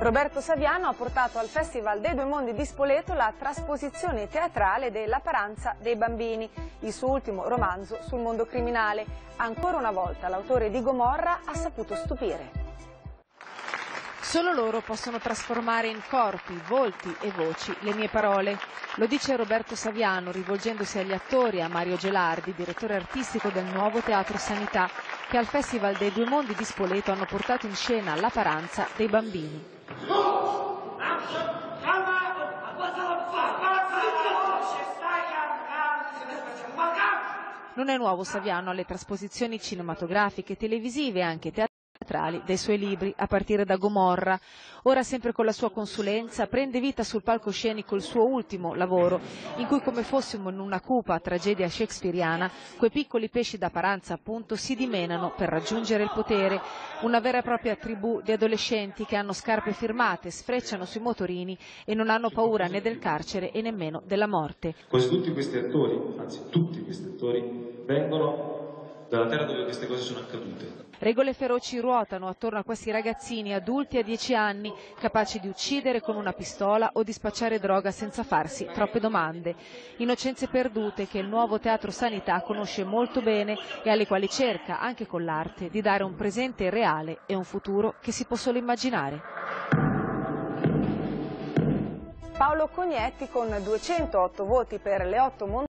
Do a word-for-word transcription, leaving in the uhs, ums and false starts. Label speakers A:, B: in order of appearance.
A: Roberto Saviano ha portato al Festival dei Due Mondi di Spoleto la trasposizione teatrale de La paranza dei bambini, il suo ultimo romanzo sul mondo criminale. Ancora una volta l'autore di Gomorra ha saputo stupire.
B: Solo loro possono trasformare in corpi, volti e voci le mie parole. Lo dice Roberto Saviano rivolgendosi agli attori e a Mario Gelardi, direttore artistico del nuovo Teatro Sanità, che al Festival dei Due Mondi di Spoleto hanno portato in scena La paranza dei bambini. Non è nuovo Saviano alle trasposizioni cinematografiche, televisive e anche teatrali dei suoi libri, a partire da Gomorra. Ora, sempre con la sua consulenza, prende vita sul palcoscenico il suo ultimo lavoro, in cui, come fossimo in una cupa tragedia shakespeariana, quei piccoli pesci da paranza, appunto, si dimenano per raggiungere il potere. Una vera e propria tribù di adolescenti che hanno scarpe firmate, sfrecciano sui motorini e non hanno paura né del carcere e nemmeno della morte.
C: Quasi tutti questi attori, anzi tutti questi attori, vengono dalla terra dove queste cose sono accadute.
B: Regole feroci ruotano attorno a questi ragazzini adulti a dieci anni, capaci di uccidere con una pistola o di spacciare droga senza farsi troppe domande. Innocenze perdute che il nuovo Teatro Sanità conosce molto bene e alle quali cerca, anche con l'arte, di dare un presente reale e un futuro che si può solo immaginare.
A: Paolo Cognetti con duecentootto voti per le otto montagne